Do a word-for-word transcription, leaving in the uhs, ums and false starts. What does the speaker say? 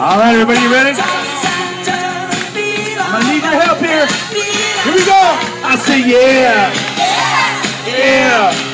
All right, everybody, you ready? I'm gonna need your help here. Here we go. I say yeah. Yeah.